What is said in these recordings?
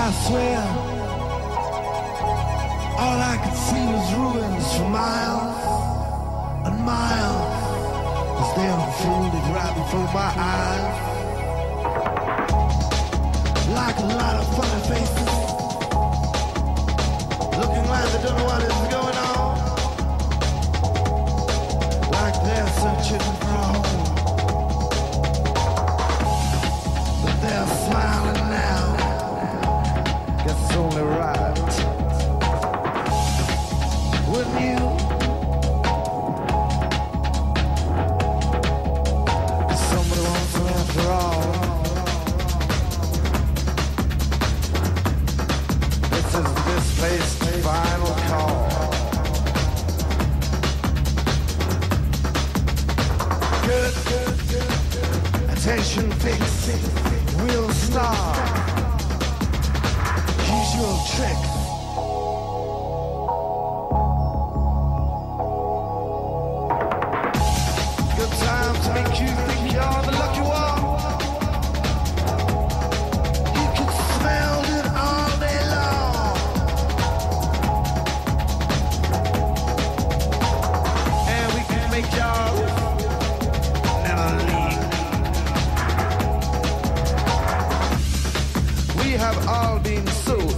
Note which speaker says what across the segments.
Speaker 1: I swear, all I could see was ruins for miles and miles as they unfolded right before my eyes. Like a lot of funny faces, looking like they don't know what is going on, like they're searching for a home, but they're smiling now. Guess it's only right. Wouldn't you? Somebody wants them after all. This is this place's final call. Good. Attention fix. Real star. Usual tricks. Good time to make you think you're the lucky one. You can smell it all day long, and we can make y'all never leave. We have all been sold.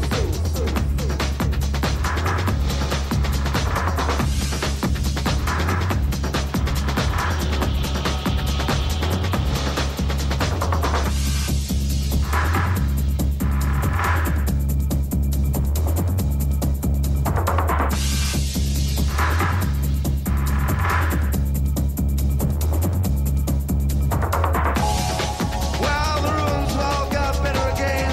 Speaker 1: Well, the ruins all got better again.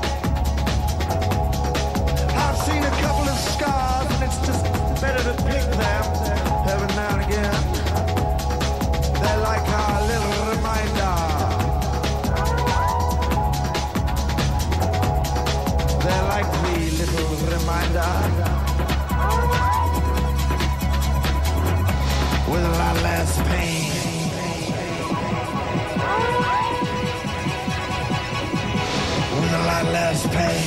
Speaker 1: I've seen a couple of scars, and it's just better to pick them every now and again. They're like our little reminder. They're like the little reminder with a lot less pain. With a lot less pain.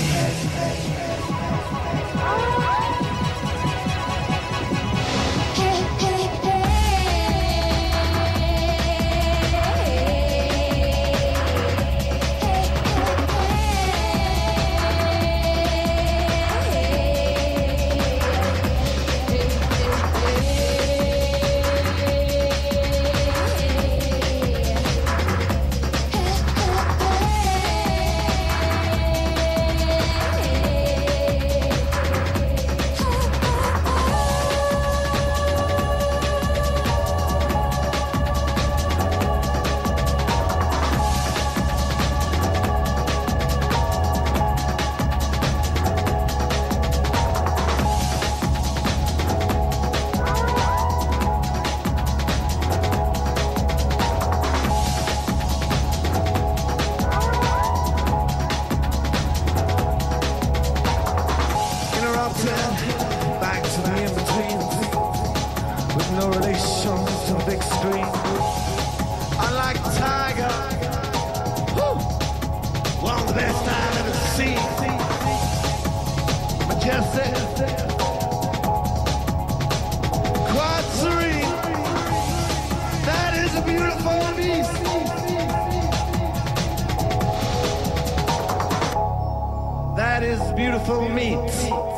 Speaker 1: Back to the in-between, with no relation to the big screen. Unlike Tiger, one of the best I've ever seen. Majestic, quite serene. That is a beautiful beast. That is beautiful meat.